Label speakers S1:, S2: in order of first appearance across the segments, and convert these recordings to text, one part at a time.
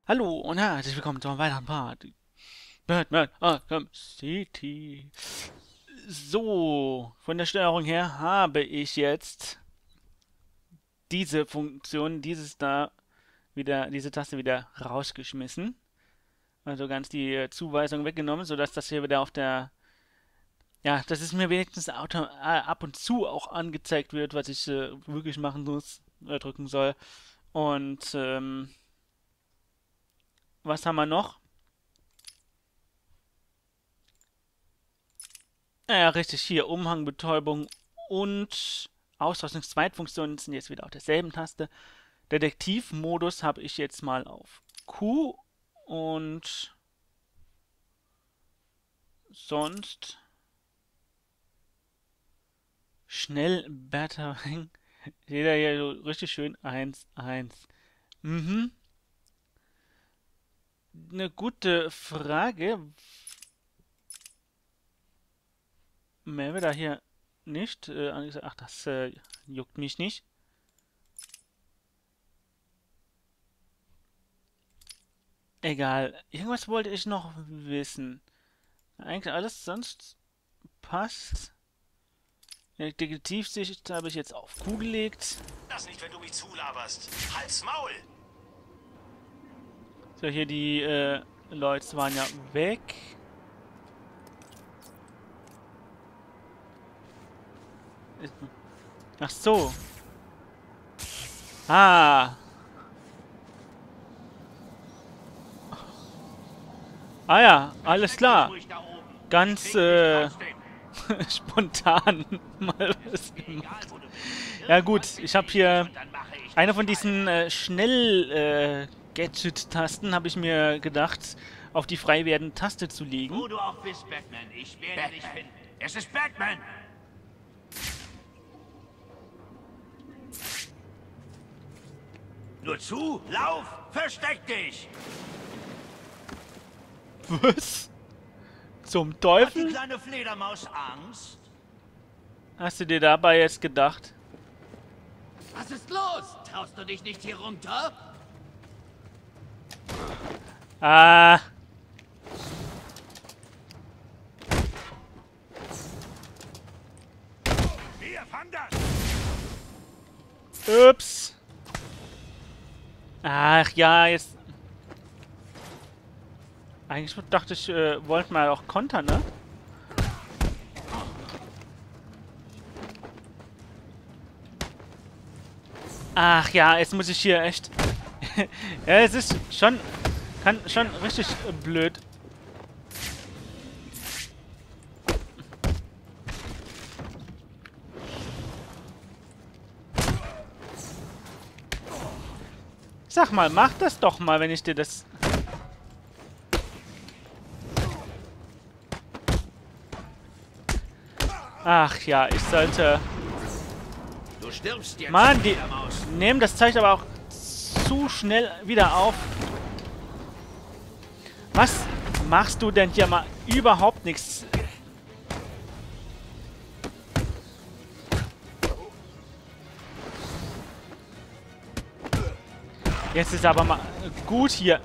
S1: Hallo und herzlich willkommen zu einem weiteren Part. Batman Arkham City. So, von der Steuerung her habe ich jetzt diese Funktion, diese Taste wieder rausgeschmissen. Also ganz die Zuweisung weggenommen, sodass das hier wieder auf der, ja, dass es mir wenigstens ab und zu auch angezeigt wird, was ich wirklich machen muss, drücken soll. Und was haben wir noch? Ja, richtig, hier Umhangbetäubung und Ausrüstungszweitfunktionen sind jetzt wieder auf derselben Taste. Detektivmodus habe ich jetzt mal auf Q und sonst schnell Battering. Jeder hier so richtig schön 1-1. Mhm. Eine gute Frage. Mehr wir da hier nicht. Ach, das juckt mich nicht. Egal. Irgendwas wollte ich noch wissen. Eigentlich alles sonst passt. Die Detektivsicht habe ich jetzt auf Q gelegt.
S2: Das nicht, wenn du mich zulaberst. Halt's Maul!
S1: So, hier die Leute waren ja weg. Ach so. Ah. Ah ja, alles klar. Ganz spontan mal was gemacht. Ja gut, ich habe hier eine von diesen Schnell-Gadget-Tasten, habe ich mir gedacht, auf die frei werdende Taste zu legen.
S2: Wo du auch bist, Batman. Ich werde dich finden. Es ist Batman! Nur zu, lauf, versteck dich!
S1: Was? Zum
S2: Hat die
S1: Teufel?
S2: kleine Fledermaus Angst?
S1: Hast du dir dabei jetzt gedacht?
S3: Was ist los? Traust du dich nicht hier runter?
S1: Ah.
S2: Wir fangen das!
S1: Ups. Ach ja, jetzt. Eigentlich dachte ich, wollten wir auch kontern, ne? Ach ja, jetzt muss ich hier echt. Ja, es ist schon. Kann schon richtig blöd. Sag mal, mach das doch mal, wenn ich dir das. Ach ja, ich sollte.
S2: Du stirbst jetzt,
S1: Mann, die
S2: Fledermaus.
S1: nehmen das Zeichen aber auch zu schnell wieder auf. Was machst du denn hier mal überhaupt nichts? Jetzt ist aber mal gut hier.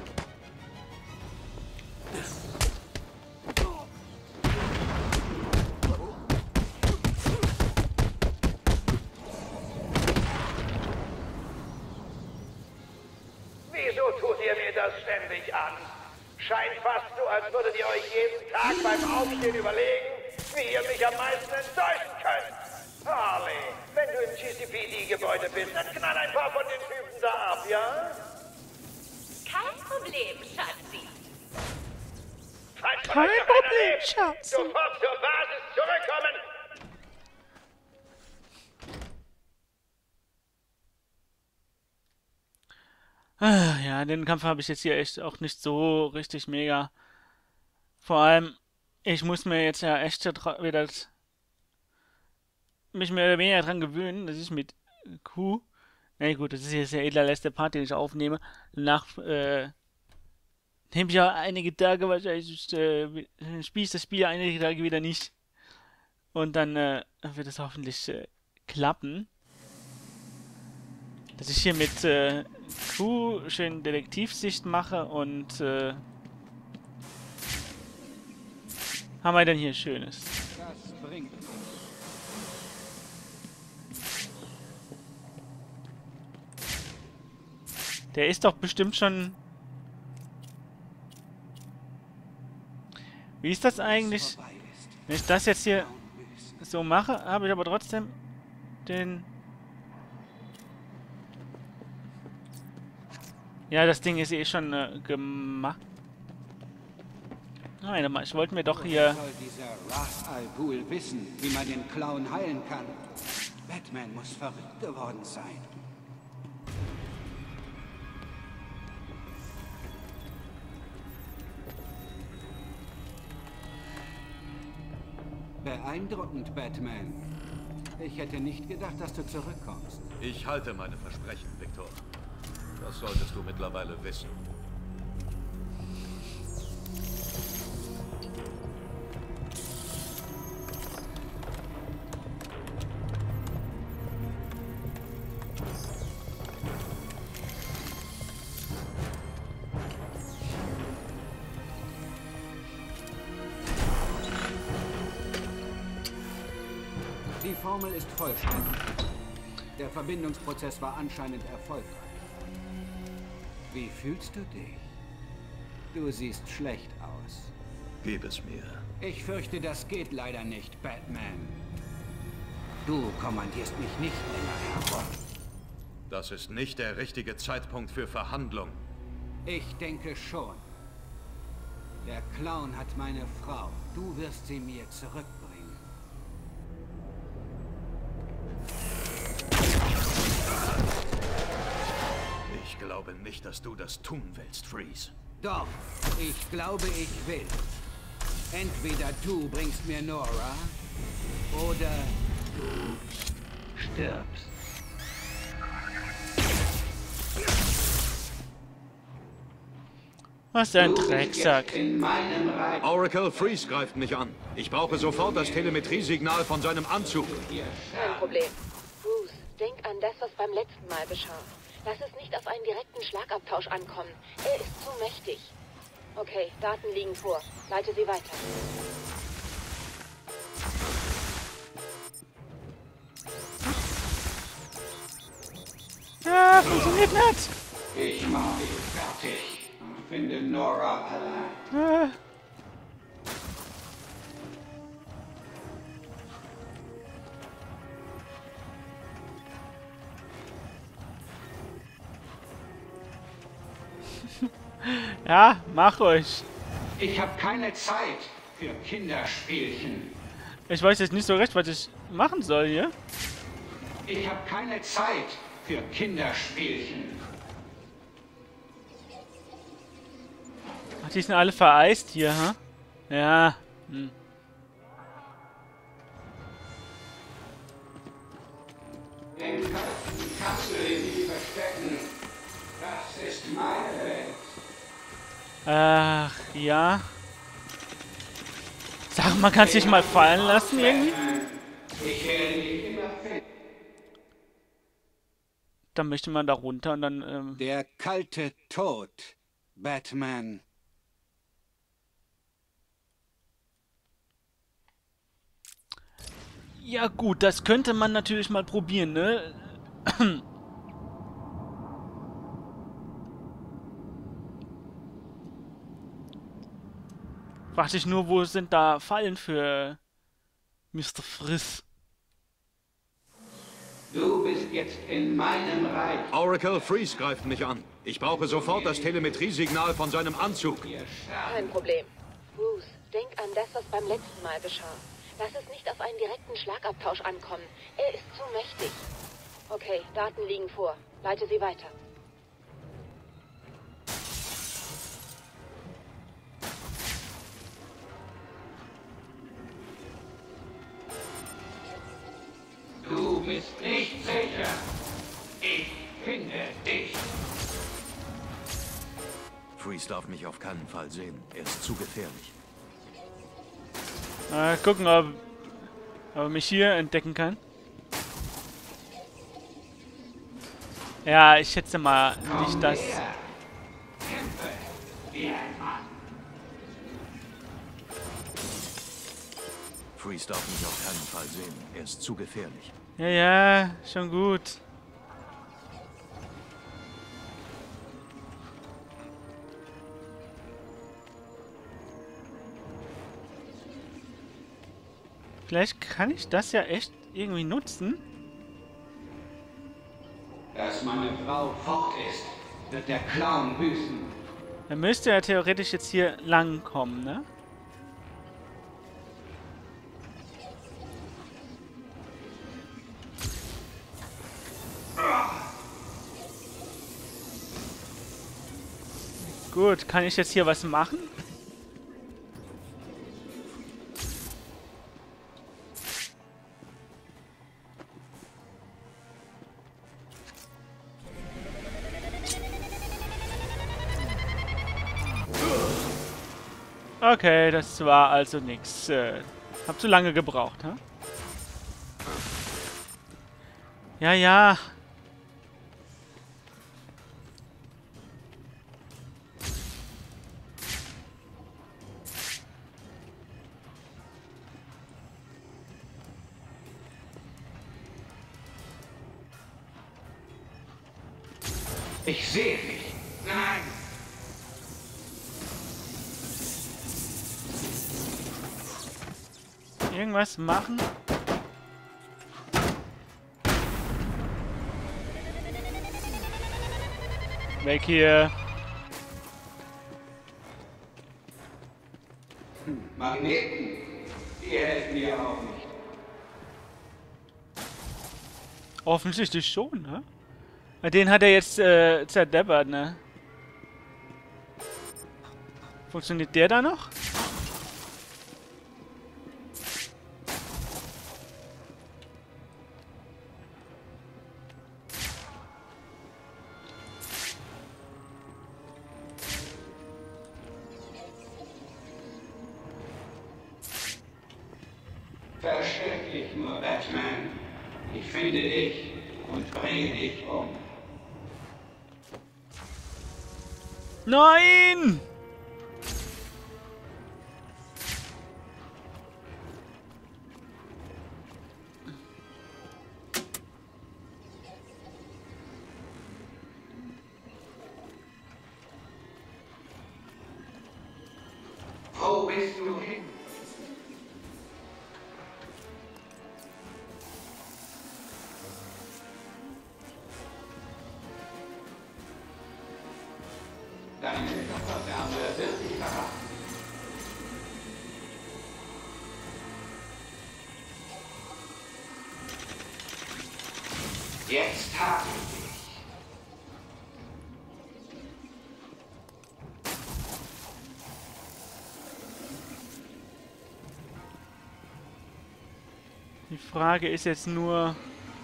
S4: Wieso tut ihr mir das ständig an? Scheint fast so, als würdet ihr euch jeden Tag beim Aufstehen überlegen, wie ihr mich am meisten enttäuschen könnt. Harley, wenn du im GCPD-Gebäude bist, dann knall ein paar von den Typen da ab, ja?
S5: Kein Problem, Schatzi.
S4: Falls von
S1: Kein
S4: euch noch
S1: Problem,
S4: einer lebt,
S1: Schatzi.
S4: sofort zur Basis zurückkommen!
S1: Ah, ja, den Kampf habe ich jetzt hier echt auch nicht so richtig mega. Vor allem, ich muss mir jetzt ja echt wieder mich mehr oder weniger dran gewöhnen, dass ich mit Q. Na gut, das ist jetzt der edler letzte Part, den ich aufnehme. Danach nehme ich ja einige Tage wahrscheinlich, spiele ich das Spiel einige Tage wieder nicht. Und dann wird es hoffentlich klappen. Dass ich hier mit Q schön Detektivsicht mache und haben wir denn hier Schönes?
S6: Das bringt nichts.
S1: Der ist doch bestimmt schon... Wie ist das eigentlich? Wenn ich das jetzt hier so mache, habe ich aber trotzdem den... Ja, das Ding ist eh schon gemacht. Nein, aber ich wollte mir doch hier...
S6: Soll dieser Ra's al Ghul wissen, wie man den Clown heilen kann? Batman muss verrückt geworden sein. Beeindruckend, Batman. Ich hätte nicht gedacht, dass du zurückkommst.
S7: Ich halte meine Versprechen, Victor. Das solltest du mittlerweile wissen.
S6: Die Formel ist vollständig. Der Verbindungsprozess war anscheinend erfolgreich. Wie fühlst du dich? Du siehst schlecht aus.
S7: Gib es mir.
S6: Ich fürchte, das geht leider nicht, Batman. Du kommandierst mich nicht länger herum.
S7: Das ist nicht der richtige Zeitpunkt für Verhandlungen.
S6: Ich denke schon. Der Clown hat meine Frau. Du wirst sie mir zurückbringen.
S7: Ich glaube nicht, dass du das tun willst, Freeze.
S6: Doch, ich glaube, ich will. Entweder du bringst mir Nora, oder du stirbst.
S1: Was ein Drecksack.
S6: In meinem Reich.
S7: Oracle, Freeze greift mich an. Ich brauche sofort das Telemetriesignal von seinem Anzug.
S5: Kein Problem. Bruce, denk an das, was beim letzten Mal geschah. Lass es nicht auf einen direkten Schlagabtausch ankommen. Er ist zu mächtig. Okay, Daten liegen vor. Leite sie weiter.
S1: Ja, funktioniert nicht.
S6: Ich mach dich fertig und finde Nora allein.
S1: Ja, mach ruhig.
S6: Ich habe keine Zeit für Kinderspielchen.
S1: Ich weiß jetzt nicht so recht, was ich machen soll hier.
S6: Ich habe keine Zeit für Kinderspielchen.
S1: Ach, die sind alle vereist hier, ha? Ja.
S6: Den kannst du dich nicht verstecken. Das ist meine Welt.
S1: Ach, ja. Sag mal, kannst du dich mal fallen lassen irgendwie?
S6: Ich werde dich immer finden.
S1: Dann möchte man da runter und dann,
S6: Der kalte Tod, Batman.
S1: Ja gut, das könnte man natürlich mal probieren, ne? Frag dich nur, wo sind da Fallen für Mr. Friss?
S6: Du bist jetzt in meinem Reich.
S7: Oracle, Freeze greift mich an. Ich brauche sofort das Telemetriesignal von seinem Anzug.
S5: Kein Problem. Bruce, denk an das, was beim letzten Mal geschah. Lass es nicht auf einen direkten Schlagabtausch ankommen. Er ist zu mächtig. Okay, Daten liegen vor. Leite sie weiter.
S6: Du bist nicht sicher. Ich finde dich.
S7: Freeze darf mich auf keinen Fall sehen. Er ist zu gefährlich.
S1: Gucken, ob er mich hier entdecken kann. Ja, ich schätze mal nicht, dass...
S7: Freeze darf mich auf keinen Fall sehen. Er ist zu gefährlich.
S1: Ja, ja, schon gut. Vielleicht kann ich das ja echt irgendwie nutzen.
S6: Dass meine Frau fort ist, wird der Clown büßen.
S1: Er müsste ja theoretisch jetzt hier lang kommen, ne? Gut, kann ich jetzt hier was machen? Okay, das war also nix. Hab zu lange gebraucht, hä? Ja, ja.
S6: Ich sehe dich. Nein.
S1: Irgendwas machen? Weg hier.
S6: Magneten. Die helfen dir auch nicht.
S1: Offensichtlich schon, ne? Den hat er jetzt zerdeppert, ne? Funktioniert der da noch?
S6: Versteck dich nur, Batman. Ich finde dich und bringe dich um.
S1: Nein!
S6: Wo bist du hin? Deine Verdammte wird dich verraten. Jetzt habe ich dich.
S1: Die Frage ist jetzt nur...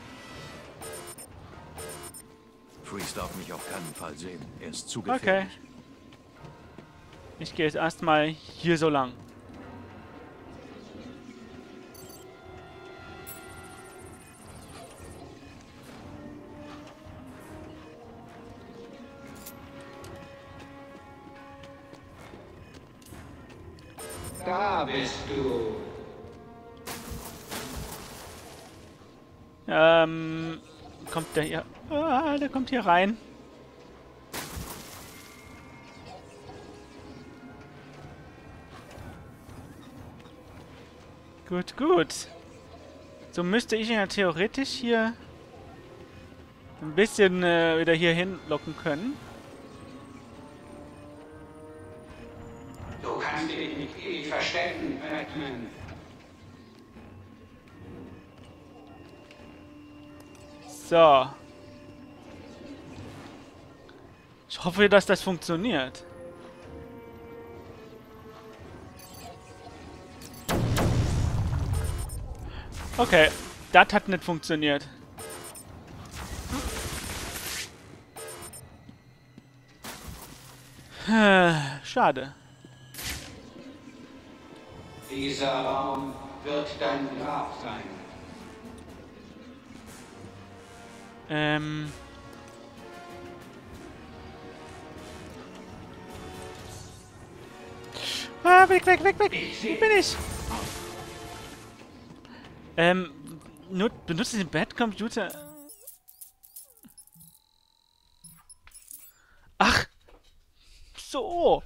S7: Freeze darf mich auf keinen Fall sehen. Er ist zu gefährlich.
S1: Okay. Ich gehe jetzt erstmal hier so lang.
S6: Da bist du.
S1: Kommt der hier... Ah, der kommt hier rein. Gut, gut. So müsste ich ihn ja theoretisch hier ein bisschen wieder hier hinlocken können.
S6: Du kannst dich nicht ewig verstecken, Batman.
S1: So. Ich hoffe, dass das funktioniert. Okay, das hat nicht funktioniert. Schade.
S6: Dieser Raum wird dein Grab sein.
S1: Ah, weg, weg, weg, weg! Wo bin ich? Benutzt den Bad-Computer... Ach! So!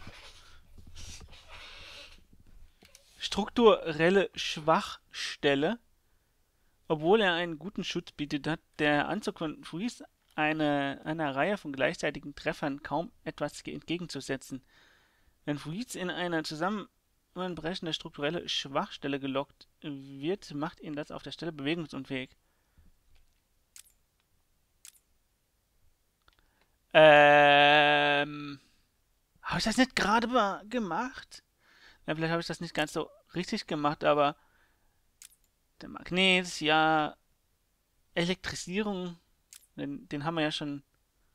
S1: Strukturelle Schwachstelle. Obwohl er einen guten Schutz bietet, hat der Anzug von Freeze einer Reihe von gleichzeitigen Treffern kaum etwas entgegenzusetzen. Wenn Freeze in eine zusammenbrechende strukturelle Schwachstelle gelockt wird, macht ihn das auf der Stelle bewegungsunfähig. Habe ich das nicht gerade gemacht? Ja, vielleicht habe ich das nicht ganz so richtig gemacht, aber der Magnet, ja, Elektrisierung, den haben wir ja schon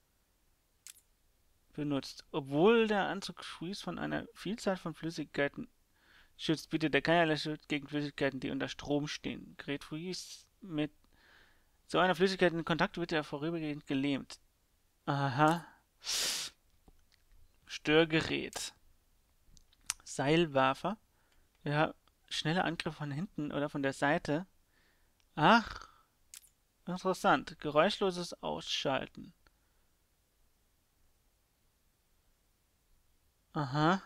S1: benutzt. Obwohl der Anzug Freeze von einer Vielzahl von Flüssigkeiten schützt, bietet er keinerlei Schutz gegen Flüssigkeiten, die unter Strom stehen. Gerät Freeze mit so einer Flüssigkeit in Kontakt, wird er vorübergehend gelähmt. Aha. Störgerät. Seilwerfer. Ja, schnelle Angriff von hinten oder von der Seite. Ach, interessant. Geräuschloses Ausschalten. Aha.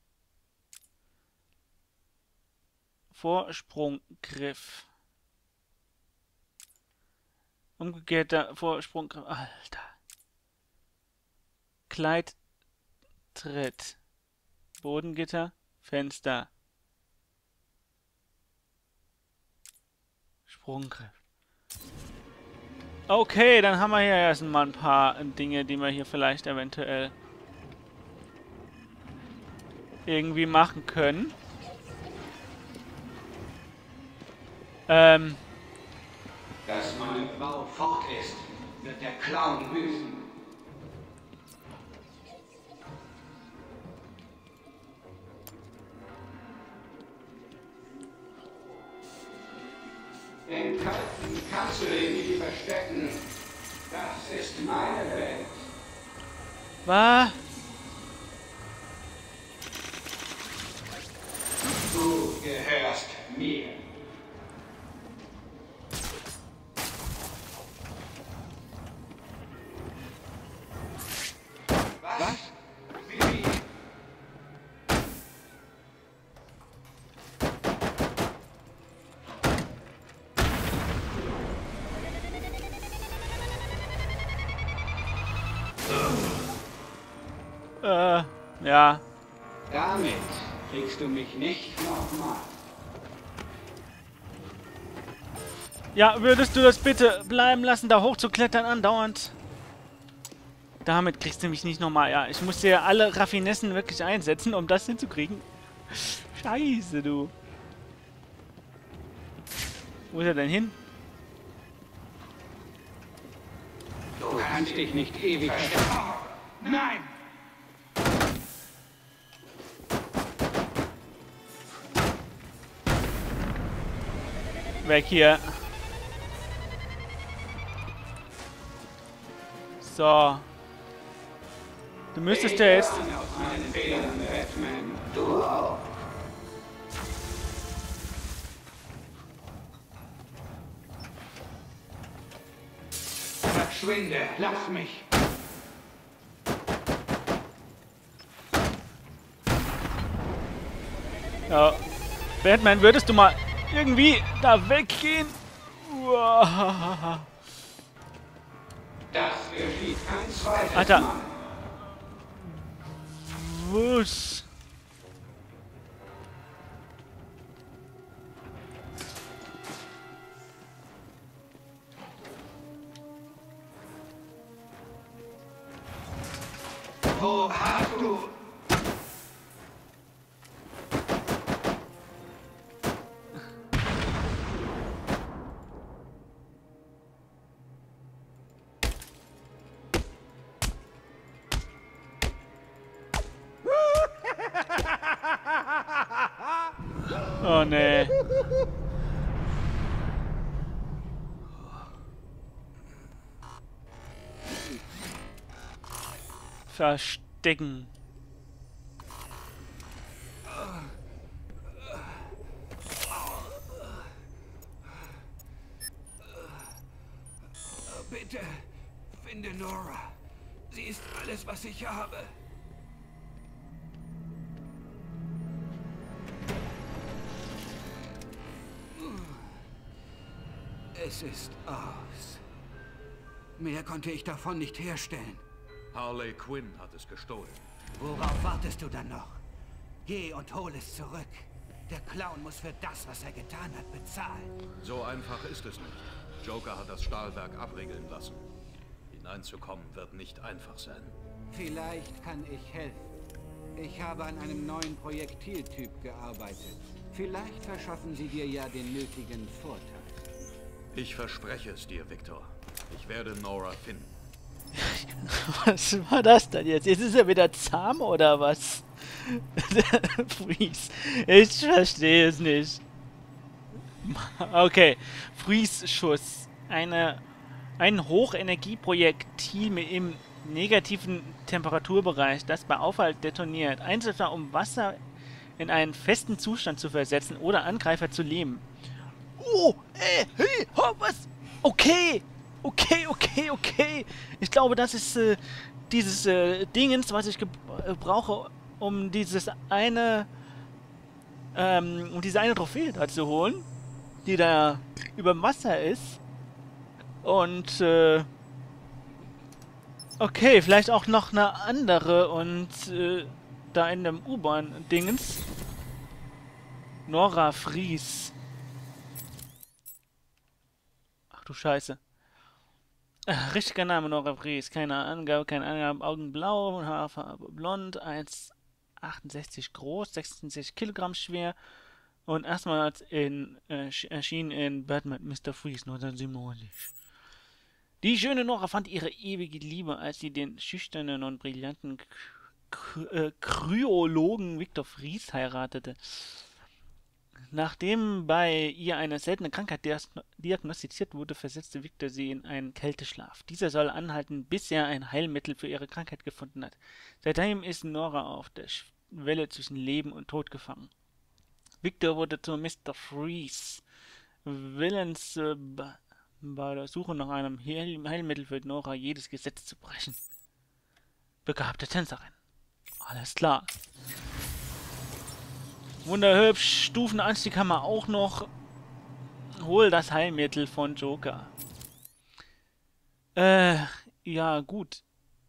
S1: Vorsprunggriff. Umgekehrter Vorsprunggriff. Alter. Gleittritt. Bodengitter. Fenster. Sprunggriff. Okay, dann haben wir hier erstmal ein paar Dinge, die wir hier vielleicht eventuell irgendwie machen können.
S6: Dass meine Frau fort ist, wird der Clown büßen. Den Kalten kannst du dich nicht verstecken. Das ist meine Welt.
S1: Was?
S6: Du gehörst mir. Was? Wie?
S1: Ja.
S6: Damit kriegst du mich nicht nochmal.
S1: Ja, würdest du das bitte bleiben lassen, da hochzuklettern andauernd? Damit kriegst du mich nicht nochmal. Ja, ich musste ja alle Raffinessen wirklich einsetzen, um das hinzukriegen. Scheiße, du. Wo ist er denn hin?
S6: Du kannst dich nicht ewig verstecken. Nein!
S1: Weg hier. So. Du müsstest ja jetzt...
S6: Du auch. Verschwinde, lass mich.
S1: Ja. Batman, würdest du mal irgendwie da weggehen? Uah.
S6: Das geschieht kein zweites
S1: Alter.
S6: Mal.
S1: Was?
S6: Wo hast du...
S1: Oh nee. Verstecken.
S6: Bitte, finde Nora. Sie ist alles, was ich habe. Es ist aus. Mehr konnte ich davon nicht herstellen.
S7: Harley Quinn hat es gestohlen.
S6: Worauf wartest du dann noch? Geh und hol es zurück. Der Clown muss für das, was er getan hat, bezahlen.
S7: So einfach ist es nicht. Joker hat das Stahlwerk abriegeln lassen. Hineinzukommen wird nicht einfach sein.
S6: Vielleicht kann ich helfen. Ich habe an einem neuen Projektiltyp gearbeitet. Vielleicht verschaffen sie dir ja den nötigen Vorteil.
S7: Ich verspreche es dir, Victor. Ich werde Nora finden.
S1: Was war das denn jetzt? Jetzt ist er wieder zahm oder was? Freeze. Ich verstehe es nicht. Okay. Freeze-Schuss. Ein Hochenergieprojektil im negativen Temperaturbereich, das bei Aufhalt detoniert. Einzelner, um Wasser in einen festen Zustand zu versetzen oder Angreifer zu lähmen. Oh, hey, oh, was? Okay. Okay. Ich glaube, das ist dieses Dingens, was ich brauche, um diese eine Trophäe da zu holen, die da über dem Wasser ist. Und okay, vielleicht auch noch eine andere und da in dem U-Bahn-Dingens. Nora Fries. Ach du Scheiße. Richtiger Name Nora Fries. Keine Angabe. Augen blau, Haarfarbe blond, 1,68 groß, 66 Kilogramm schwer. Und erstmals erschien in Batman Mr. Freeze 1997. Die schöne Nora fand ihre ewige Liebe, als sie den schüchternen und brillanten Kryologen Victor Fries heiratete. Nachdem bei ihr eine seltene Krankheit diagnostiziert wurde, versetzte Victor sie in einen Kälteschlaf. Dieser soll anhalten, bis er ein Heilmittel für ihre Krankheit gefunden hat. Seitdem ist Nora auf der Schwelle zwischen Leben und Tod gefangen. Victor wurde zu Mr. Freeze. Willens bei der Suche nach einem Heilmittel für Nora jedes Gesetz zu brechen. Begabte Tänzerin. Alles klar. Wunderhübsch. Stufenanstieg haben wir auch noch. Hol das Heilmittel von Joker. Ja, gut.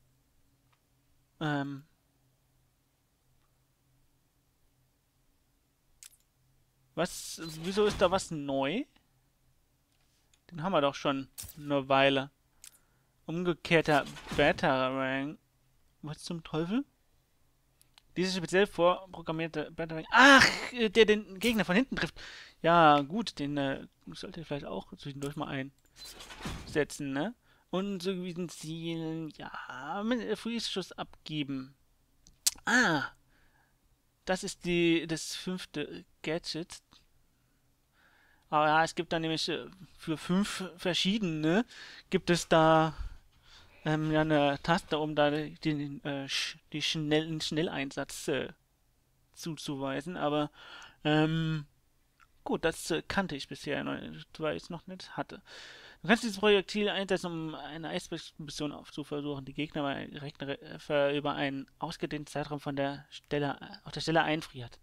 S1: Wieso ist da was neu? Den haben wir doch schon eine Weile. Umgekehrter Batarang. Was zum Teufel? Diese speziell vorprogrammierte Batarang. Ach, der den Gegner von hinten trifft. Ja, gut, den sollte ich vielleicht auch zwischendurch mal einsetzen, ne? Und so gewiesen Zielen, ja, mit Freeze-Schuss abgeben. Ah, das ist das 5. Gadget. Aber ja, es gibt da nämlich für 5 verschiedene, gibt es da ja eine Taste, um da den Schnelleinsatz zuzuweisen. Aber gut, das kannte ich bisher, weil ich es noch nicht hatte. Du kannst dieses Projektil einsetzen, um eine Eisberg-Mission aufzuversuchen. Die Gegner über einen ausgedehnten Zeitraum auf der Stelle einfriert.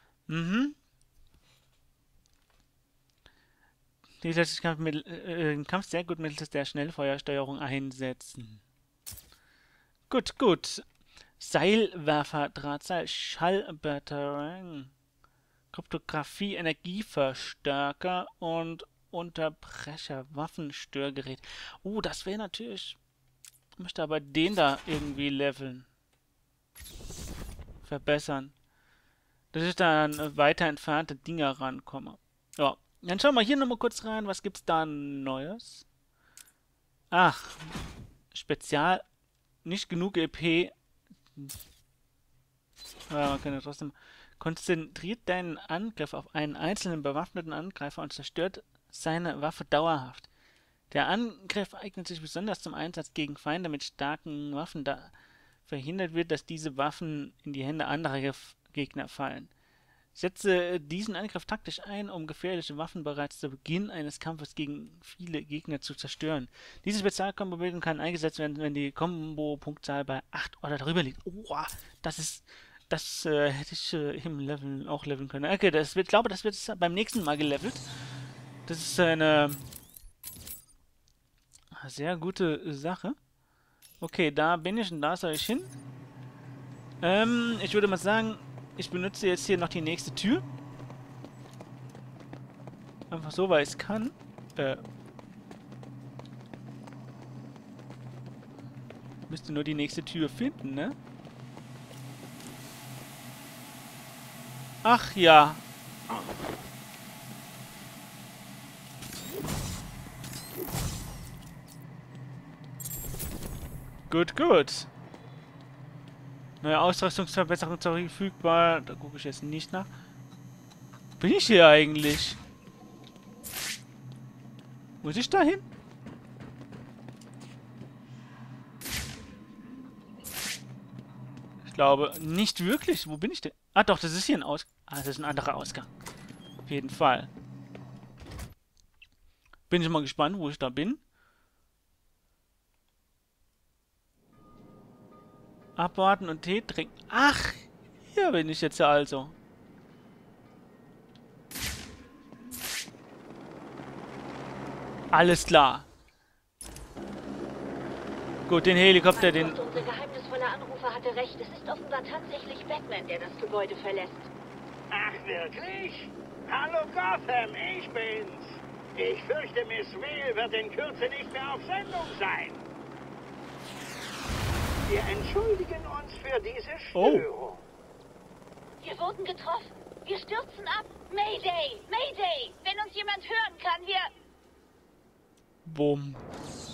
S1: Die lässt sich im Kampf sehr gut mittels der Schnellfeuersteuerung einsetzen. Gut. Seilwerfer, Drahtseil, Schallbatarang, Kryptographie, Energieverstärker und Unterbrecher, Waffenstörgerät. Oh, das wäre natürlich... Ich möchte aber den da irgendwie leveln. Verbessern. Dass ich da an weiter entfernte Dinger rankomme. Ja. Dann schauen wir hier nochmal kurz rein. Was gibt's da Neues? Ach. Spezial. Nicht genug EP. Aber man kann ja trotzdem... Konzentriert deinen Angriff auf einen einzelnen bewaffneten Angreifer und zerstört seine Waffe dauerhaft. Der Angriff eignet sich besonders zum Einsatz gegen Feinde mit starken Waffen, da verhindert wird, dass diese Waffen in die Hände anderer Gegner fallen. Setze diesen Angriff taktisch ein, um gefährliche Waffen bereits zu Beginn eines Kampfes gegen viele Gegner zu zerstören. Diese Spezialkombo-Bildung kann eingesetzt werden, wenn die Kombo-Punktzahl bei 8 oder darüber liegt. Oh, das hätte ich im Level auch leveln können. Okay, ich glaube, das wird beim nächsten Mal gelevelt. Das ist eine sehr gute Sache. Okay, da bin ich und da soll ich hin. Ich würde mal sagen, ich benutze jetzt hier noch die nächste Tür. Einfach so, weil ich es kann. Müsste nur die nächste Tür finden, ne? Ach ja. Gut, gut. Neue Ausrüstungsverbesserung verfügbar. Da gucke ich jetzt nicht nach. Bin ich hier eigentlich? Muss ich da hin? Ich glaube nicht wirklich. Wo bin ich denn? Ah doch, das ist hier ein Ausgang. Ah, das ist ein anderer Ausgang. Auf jeden Fall. Bin ich mal gespannt, wo ich da bin. Abwarten und Tee trinken. Ach, hier bin ich jetzt also. Alles klar. Gut, den Helikopter, den...
S5: Unser geheimnisvoller Anrufer hatte recht. Es ist offenbar tatsächlich Batman, der das Gebäude verlässt.
S4: Ach, wirklich? Hallo Gotham, ich bin's. Ich fürchte, Miss Whale wird in Kürze nicht mehr auf Sendung sein. Wir entschuldigen uns für diese Störung.
S5: Wir wurden getroffen. Wir stürzen ab. Mayday! Mayday! Wenn uns jemand hören kann, wir...
S1: Bumm.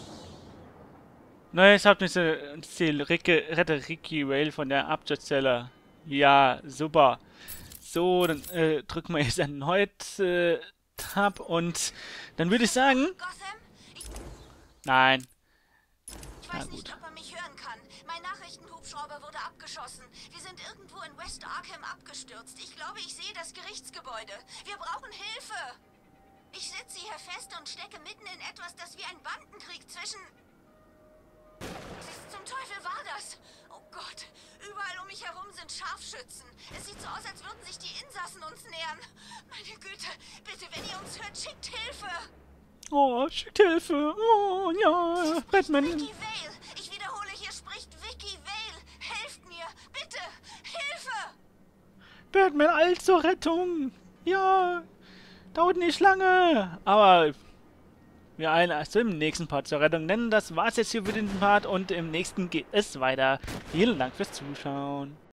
S1: Neues Hauptziel. Rette Ricky Vale von der Absturzstelle. Ja, super. So, dann drücken wir jetzt erneut Tab und dann würde ich sagen...
S8: Gotham?
S1: Nein.
S8: Ich weiß nicht, ob er mich hören kann. Mein Nachrichtenhubschrauber wurde abgeschossen. Wir sind irgendwo in West Arkham abgestürzt. Ich glaube, ich sehe das Gerichtsgebäude. Wir brauchen Hilfe. Ich sitze hier fest und stecke mitten in etwas, das wie ein Bandenkrieg zwischen... Was zum Teufel war das? Oh Gott, überall um mich herum sind Scharfschützen. Es sieht so aus, als würden sich die Insassen uns nähern. Meine Güte, bitte, wenn ihr uns hört, schickt Hilfe.
S1: Oh, schickt Hilfe. Oh, ja, Batman.
S8: Vicky Vale, ich wiederhole, hier spricht Vicky Vale. Helft mir, bitte, Hilfe.
S1: Batman, all zur Rettung. Ja, dauert nicht lange. Aber wir eilen erst im nächsten Part zur Rettung. Denn das war's jetzt hier für den Part und im nächsten geht es weiter. Vielen Dank fürs Zuschauen.